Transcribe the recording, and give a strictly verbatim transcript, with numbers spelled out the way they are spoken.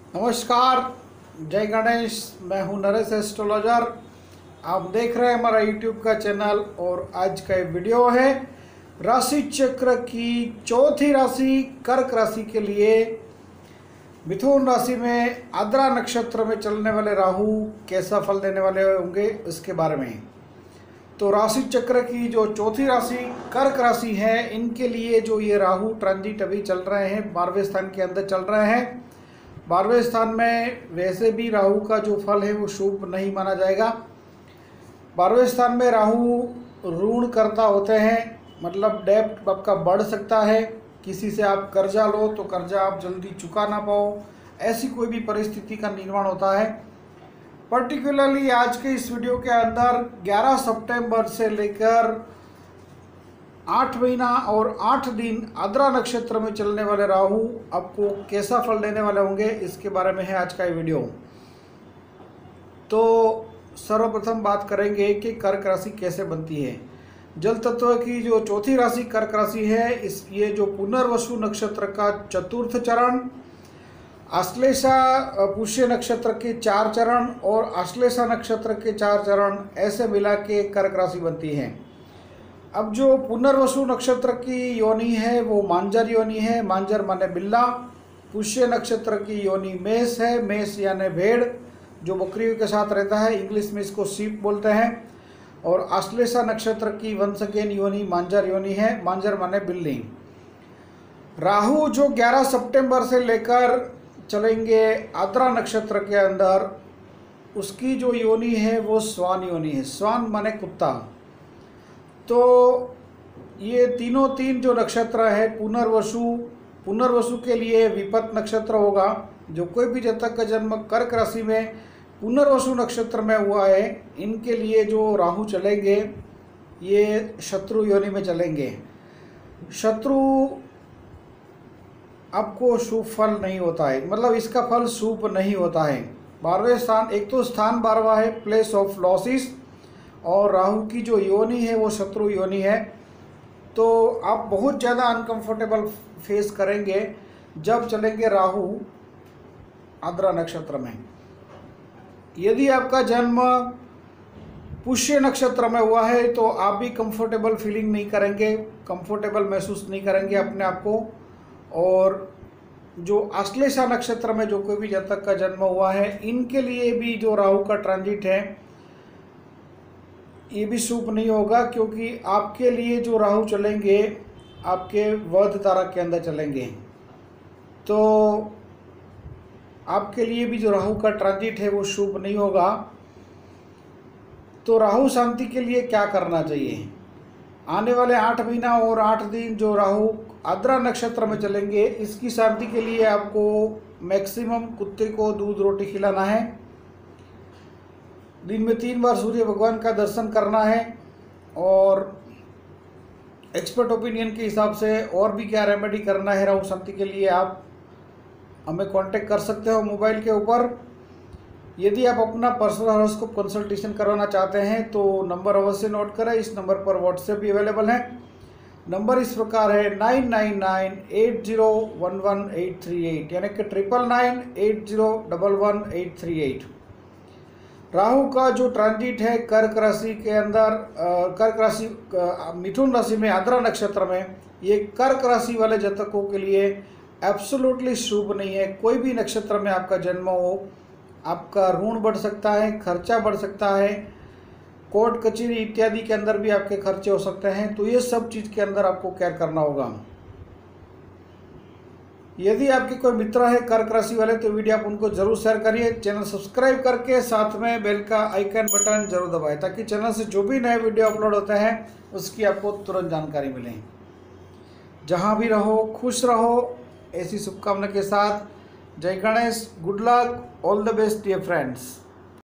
नमस्कार, जय गणेश। मैं हूं नरेश एस्ट्रोलॉजर। आप देख रहे हैं हमारा यूट्यूब का चैनल और आज का ये वीडियो है राशि चक्र की चौथी राशि कर्क राशि के लिए। मिथुन राशि में आद्रा नक्षत्र में चलने वाले राहु कैसा फल देने वाले होंगे इसके बारे में। तो राशि चक्र की जो चौथी राशि कर्क राशि है, इनके लिए जो ये राहु ट्रांजिट अभी चल रहे हैं, बारहवें स्थान के अंदर चल रहे हैं। बारहवें स्थान में वैसे भी राहु का जो फल है वो शुभ नहीं माना जाएगा। बारहवें स्थान में राहु ऋण करता होते हैं, मतलब डेब्ट आपका बढ़ सकता है। किसी से आप कर्जा लो तो कर्जा आप जल्दी चुका ना पाओ, ऐसी कोई भी परिस्थिति का निर्माण होता है। पर्टिकुलरली आज के इस वीडियो के अंदर ग्यारह सितंबर से लेकर आठ महीना और आठ दिन आद्रा नक्षत्र में चलने वाले राहु आपको कैसा फल देने वाले होंगे इसके बारे में है आज का ये वीडियो। तो सर्वप्रथम बात करेंगे कि कर्क राशि कैसे बनती है। जल तत्व की जो चौथी राशि कर्क राशि है, इस ये जो पुनर्वसु नक्षत्र का चतुर्थ चरण, आश्लेषा पुष्य नक्षत्र के चार चरण और आश्लेषा नक्षत्र के चार चरण, ऐसे मिला के कर्क राशि बनती है। अब जो पुनर्वसु नक्षत्र की योनि है वो मांजर योनि है। मांजर माने बिल्ला। पुष्य नक्षत्र की योनि मेष है। मेष यानी भेड़ जो बकरियों के साथ रहता है, इंग्लिश में इसको शीप बोलते हैं। और आश्लेषा नक्षत्र की वंश अगेन योनि मांजर योनि है। मांजर माने बिल्ली। राहु जो ग्यारह सितंबर से लेकर चलेंगे आद्रा नक्षत्र के अंदर, उसकी जो योनि है वो स्वान योनि है। स्वान माने कुत्ता। तो ये तीनों तीन जो नक्षत्र है पुनर्वसु, पुनर्वसु के लिए विपत नक्षत्र होगा। जो कोई भी जातक का जन्म कर्क राशि में पुनर्वसु नक्षत्र में हुआ है, इनके लिए जो राहु चलेंगे ये शत्रु योनि में चलेंगे। शत्रु आपको शुभ फल नहीं होता है, मतलब इसका फल शुभ नहीं होता है। बारहवें स्थान, एक तो स्थान बारहवा है, प्लेस ऑफ लॉसिस, और राहु की जो योनि है वो शत्रु योनि है। तो आप बहुत ज़्यादा अनकंफर्टेबल फेस करेंगे जब चलेंगे राहु आद्रा नक्षत्र में। यदि आपका जन्म पुष्य नक्षत्र में हुआ है तो आप भी कंफर्टेबल फीलिंग नहीं करेंगे, कंफर्टेबल महसूस नहीं करेंगे अपने आप को। और जो आश्लेषा नक्षत्र में जो कोई भी जातक का जन्म हुआ है, इनके लिए भी जो राहु का ट्रांजिट है ये भी शुभ नहीं होगा, क्योंकि आपके लिए जो राहु चलेंगे आपके वध तारा के अंदर चलेंगे। तो आपके लिए भी जो राहु का ट्रांजिट है वो शुभ नहीं होगा। तो राहु शांति के लिए क्या करना चाहिए? आने वाले आठ महीना और आठ दिन जो राहु आद्रा नक्षत्र में चलेंगे, इसकी शांति के लिए आपको मैक्सिमम कुत्ते को दूध रोटी खिलाना है। दिन में तीन बार सूर्य भगवान का दर्शन करना है। और एक्सपर्ट ओपिनियन के हिसाब से और भी क्या रेमेडी करना है राहु शांति के लिए, आप हमें कांटेक्ट कर सकते हो मोबाइल के ऊपर। यदि आप अपना पर्सनल हॉरोस्कोप कंसल्टेशन करवाना चाहते हैं तो नंबर अवश्य नोट करें। इस नंबर पर व्हाट्सएप भी अवेलेबल है। नंबर इस प्रकार है nine nine nine eight zero one one eight three eight, यानी कि triple nine eight zero double one eight three eight. Rahu का जो ट्रांजिट है कर्क राशि के अंदर, कर्क राशि मिथुन राशि में आद्रा नक्षत्र में, ये कर्क राशि वाले जातकों के लिए एब्सोल्युटली शुभ नहीं है। कोई भी नक्षत्र में आपका जन्म हो, आपका ऋण बढ़ सकता है, खर्चा बढ़ सकता है, कोर्ट कचहरी इत्यादि के अंदर भी आपके खर्चे हो सकते हैं। तो ये सब चीज़ के अंदर आपको केयर करना होगा। यदि आपके कोई मित्र है कर्क राशि वाले तो वीडियो आप उनको जरूर शेयर करिए। चैनल सब्सक्राइब करके साथ में बेल का आइकन बटन जरूर दबाएं, ताकि चैनल से जो भी नए वीडियो अपलोड होते हैं उसकी आपको तुरंत जानकारी मिले। जहां भी रहो खुश रहो, ऐसी शुभकामना के साथ जय Ganesh. Good luck, all the best dear friends.